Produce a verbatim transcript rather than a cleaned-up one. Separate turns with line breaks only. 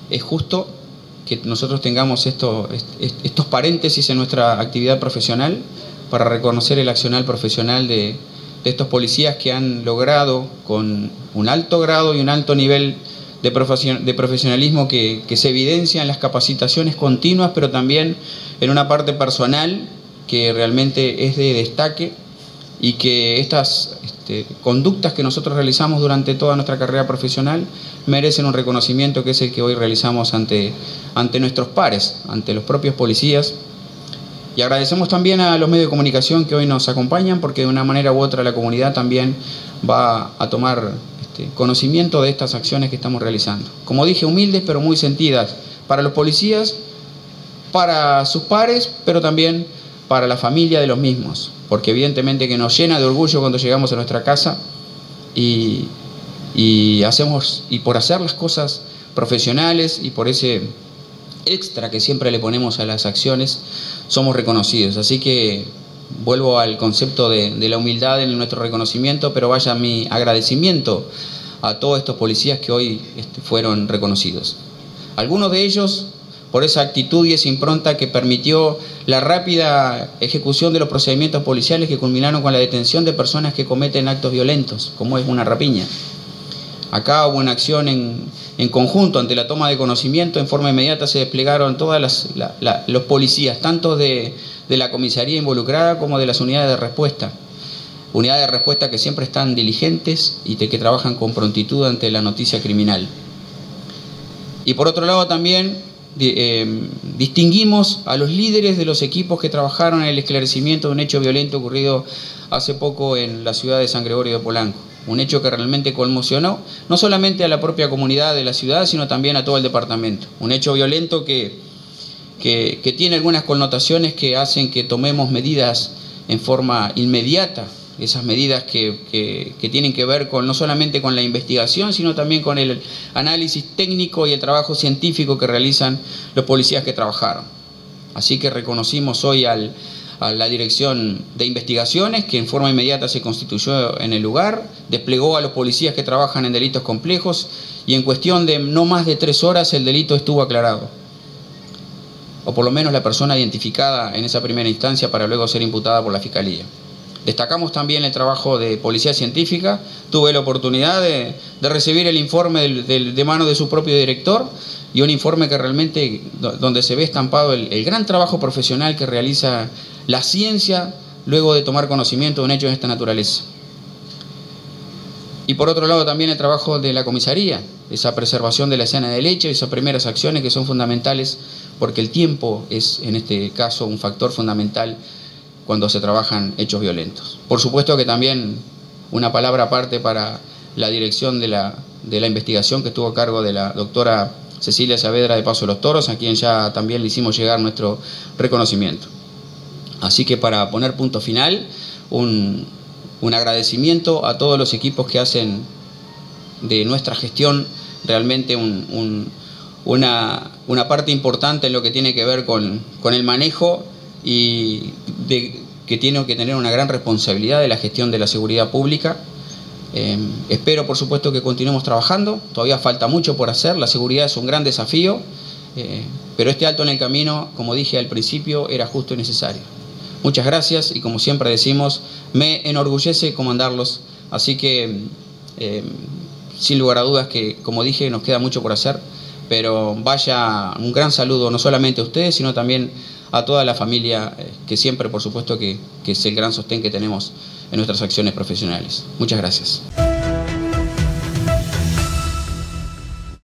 es justo que nosotros tengamos esto, estos paréntesis en nuestra actividad profesional para reconocer el accionar profesional de, de estos policías que han logrado con un alto grado y un alto nivel de, profesion, de profesionalismo que, que se evidencia en las capacitaciones continuas, pero también en una parte personal que realmente es de destaque, y que estas este, conductas que nosotros realizamos durante toda nuestra carrera profesional merecen un reconocimiento que es el que hoy realizamos ante, ante nuestros pares, ante los propios policías. Y agradecemos también a los medios de comunicación que hoy nos acompañan, porque de una manera u otra la comunidad también va a tomar este, conocimiento de estas acciones que estamos realizando. Como dije, humildes pero muy sentidas para los policías, para sus pares, pero también para la familia de los mismos, porque evidentemente que nos llena de orgullo cuando llegamos a nuestra casa y, y hacemos, y por hacer las cosas profesionales y por ese extra que siempre le ponemos a las acciones, somos reconocidos. Así que vuelvo al concepto de, de la humildad en nuestro reconocimiento, pero vaya mi agradecimiento a todos estos policías que hoy este, fueron reconocidos. Algunos de ellos por esa actitud y esa impronta que permitió la rápida ejecución de los procedimientos policiales que culminaron con la detención de personas que cometen actos violentos, como es una rapiña. Acá hubo una acción en, en conjunto ante la toma de conocimiento. En forma inmediata se desplegaron todos la, la, los policías, tanto de, de la comisaría involucrada como de las unidades de respuesta. Unidades de respuesta que siempre están diligentes y de que trabajan con prontitud ante la noticia criminal. Y por otro lado también Eh, distinguimos a los líderes de los equipos que trabajaron en el esclarecimiento de un hecho violento ocurrido hace poco en la ciudad de San Gregorio de Polanco. Un hecho que realmente conmocionó no solamente a la propia comunidad de la ciudad, sino también a todo el departamento. Un hecho violento que, que, que tiene algunas connotaciones que hacen que tomemos medidas en forma inmediata, esas medidas que, que, que tienen que ver con no solamente con la investigación, sino también con el análisis técnico y el trabajo científico que realizan los policías que trabajaron. Así que reconocimos hoy al, a la Dirección de Investigaciones, que en forma inmediata se constituyó en el lugar, desplegó a los policías que trabajan en delitos complejos, y en cuestión de no más de tres horas el delito estuvo aclarado, o por lo menos la persona identificada en esa primera instancia para luego ser imputada por la Fiscalía. Destacamos también el trabajo de Policía Científica. Tuve la oportunidad de, de recibir el informe del, del, de mano de su propio director, y un informe que realmente, donde se ve estampado el, el gran trabajo profesional que realiza la ciencia luego de tomar conocimiento de un hecho de esta naturaleza. Y por otro lado también el trabajo de la comisaría, esa preservación de la escena del hecho, esas primeras acciones que son fundamentales, porque el tiempo es en este caso un factor fundamental cuando se trabajan hechos violentos. Por supuesto que también una palabra aparte para la dirección de la, de la investigación que estuvo a cargo de la doctora Cecilia Saavedra de Paso de los Toros, a quien ya también le hicimos llegar nuestro reconocimiento. Así que para poner punto final, un, un agradecimiento a todos los equipos que hacen de nuestra gestión realmente un, un, una, una parte importante en lo que tiene que ver con, con el manejo y de, que tiene que tener una gran responsabilidad de la gestión de la seguridad pública. Eh, espero, por supuesto, que continuemos trabajando. Todavía falta mucho por hacer. La seguridad es un gran desafío, eh, pero este alto en el camino, como dije al principio, era justo y necesario. Muchas gracias, y como siempre decimos, me enorgullece comandarlos. Así que, eh, sin lugar a dudas que, como dije, nos queda mucho por hacer, pero vaya un gran saludo no solamente a ustedes, sino también a toda la familia, eh, que siempre, por supuesto, que, que es el gran sostén que tenemos en nuestras acciones profesionales. Muchas gracias.